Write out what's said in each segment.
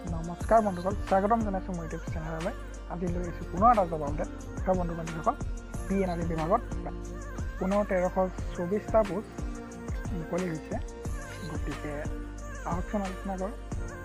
নমস্কাৰ বন্ধুসকল, স্বাগতম জনাইছোঁ মোৰ ইউটিউব চেনেললৈ। আজি লৈ আহিছোঁ পুনৰ এটা জব আপডেট। বন্ধু বান্ধৱীসকল, PNRD বিভাগত পুনৰ 1324টা পোষ্ট মুকলি হৈছে। গতিকে আহকচোন আলোচনা কৰোঁ।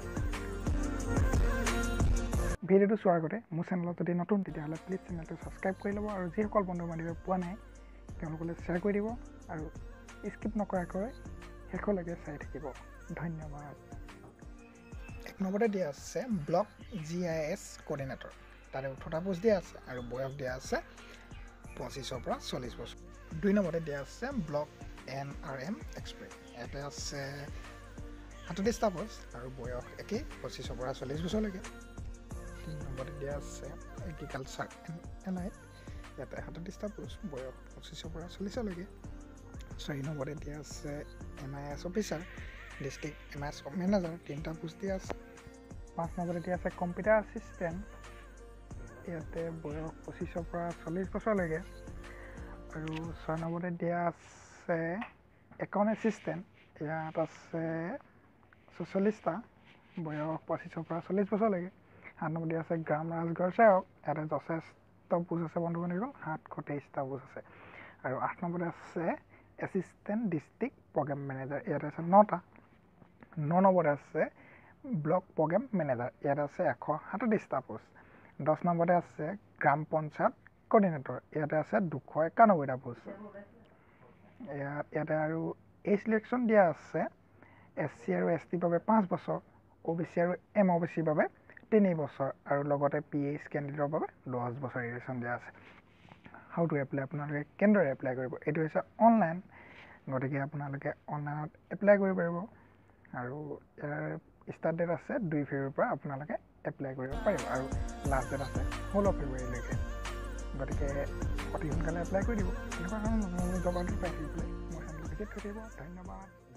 ভিডিঅ'টো চোৱাৰ আগতে মোৰ চেনেলত যদি নতুন তেতিয়াহ'লে প্লিজ চেনেলটো ছাবস্ক্ৰাইব কৰি ল'ব আৰু যিসকল বন্ধু বান্ধৱীয়ে পোৱা নাই তেওঁলোকলৈ শ্বেয়াৰ কৰি দিব আৰু স্কিপ নকৰাকৈ শেষলৈকে চাই থাকিব। ধন্যবাদ। এক নম্বৰতে দিয়া আছে ব্লক GIS কোঅৰ্ডিনেটৰ। তাৰে 18টা পোষ্ট দিয়া আছে আৰু বয়স দিয়া আছে 25ৰ পৰা 40 বছৰ। 2 নম্বৰতে দিয়া আছে ব্লক NRM এক্সপাৰ্ট। ইয়াতে আছে 37টা পোষ্ট আৰু বয়স একেই 25ৰ পৰা 40 বছৰলৈকে। 3 নম্বৰতে দিয়া আছে এগ্ৰিকালচাৰ NI। ইয়াতে 37টা পোষ্ট, বয়স 25ৰ পৰা 40লৈকে। 4 নম্বৰতে দিয়া আছে MIS officer, district MIS manager, 3টা পোষ্ট দিয়া আছে। 5 নম্বৰতে দিয়া আছে কম্পিউটাৰ এছিষ্টেণ্ট। ইয়াতে বয়স 25ৰ পৰা 40 বছৰলৈকে। আৰু 6 নম্বৰতে দিয়া আছে একাউণ্ট এছিষ্টেণ্ট। ইয়াত আছে 44টা, বয়স 25ৰ পৰা 40 বছৰলৈকে। 7 নম্বৰ দিয়া আছে গ্ৰাম ৰাজঘৰ সেৱক। ইয়াতে যথেষ্ট পোষ্ট আছে বন্ধু বান্ধৱীসকল, 723টা পোষ্ট আছে। আৰু 8 নম্বৰতে আছে এছিষ্টেণ্ট ডিষ্ট্ৰিক্ট প্ৰগ্ৰেম মেনেজাৰ। ইয়াতে আছে 9টা। 9 নম্বৰতে আছে ব্লক প্ৰগ্ৰেম মেনেজাৰ। ইয়াত আছে 137টা পোষ্ট। 10 নম্বৰতে আছে গ্ৰাম পঞ্চায়ত কোঅৰ্ডিনেটৰ। ইয়াতে আছে 291টা পোষ্ট। ইয়াতে আৰু এজ ছিলেকশ্যন দিয়া আছে SC আৰু ST বাবে 5 বছৰ, OBC আৰু MOBC বাবে 3 বছৰ আৰু লগতে PH কেণ্ডিডেটৰ বাবে 10 বছৰ ৰিলেশ্যন দিয়া আছে। হাউ টু এপ্লাই, আপোনালোকে কেনেদৰে এপ্লাই কৰিব? এইটো হৈছে অনলাইন, গতিকে আপোনালোকে অনলাইনত এপ্লাই কৰিব পাৰিব। আৰু ইয়াৰ ষ্টাৰ্ট ডেট আছে 2 ফেব্ৰুৱাৰীৰ পৰা আপোনালোকে এপ্লাই কৰিব পাৰিব আৰু লাষ্ট ডেট আছে 16 ফেব্ৰুৱাৰীলৈকে। গতিকে অতি সোনকালে এপ্লাই কৰি দিব। এনেকুৱা ধৰণৰ নতুন জব আপডেট পাই থাকিবলৈ মোৰ চেনেলটো ভিজিট কৰি দিব। ধন্যবাদ।